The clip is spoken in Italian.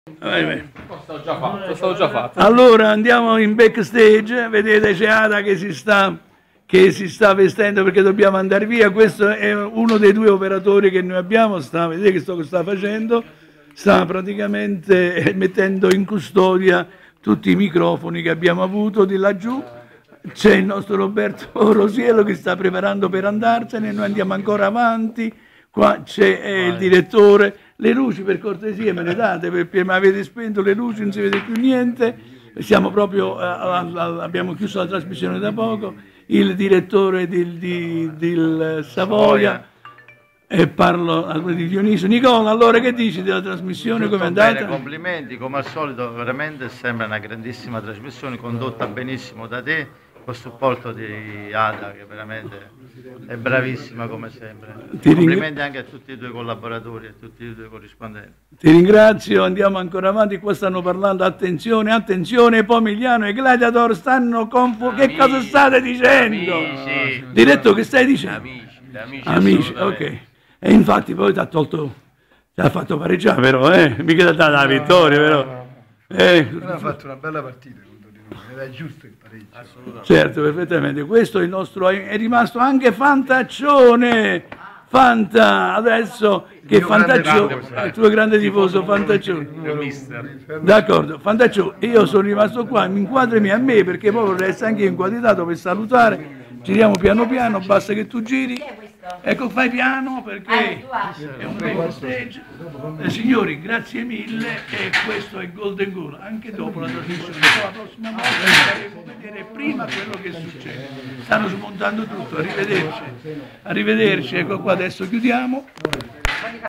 Stavo già fatto. Allora andiamo in backstage, vedete c'è Ada che si sta vestendo perché dobbiamo andare via. Questo è uno dei due operatori che noi abbiamo, vedete che sta facendo, sta praticamente mettendo in custodia tutti i microfoni che abbiamo avuto di laggiù. C'è il nostro Roberto Rosiello che sta preparando per andarsene, noi andiamo ancora avanti. Qua c'è il direttore. Le luci per cortesia me le date, perché mi avete spento le luci, non si vede più niente. Siamo proprio, abbiamo chiuso la trasmissione da poco. Il direttore del Savoia, e parlo di Dionisio. Nicola, allora che dici della trasmissione? Come è andata? Bene, complimenti, come al solito veramente sembra una grandissima trasmissione condotta benissimo da te, col supporto di Ada che veramente è bravissima come sempre. Complimenti anche a tutti i tuoi collaboratori e a tutti i tuoi corrispondenti. Ti ringrazio, andiamo ancora avanti, qua stanno parlando, attenzione, attenzione, Pomigliano e Gladiator stanno che cosa state dicendo? Amici. Diretto, che stai dicendo? Amici, ok. E infatti poi ti ha fatto pareggiare però, mica ti ha dato la vittoria però. Ha fatto una bella partita contro di noi, era giusto il pareggio. assolutamente. Certo, perfettamente. Questo è il nostro, è rimasto anche Fantaccione. Fanta, adesso che Fantaccione, il tuo grande tifoso Fantaccione. D'accordo, Fantaccione, io sono rimasto qua, mi inquadrami a me perché poi vorrei essere anche inquadrato per salutare. Giriamo piano piano, basta che tu giri. Ecco, fai piano perché è un backstage. Signori, grazie mille e questo è Golden Goal. Anche dopo la trasmissione, la prossima volta faremo vedere prima quello che succede. Stanno smontando tutto, arrivederci. Arrivederci, ecco qua, adesso chiudiamo.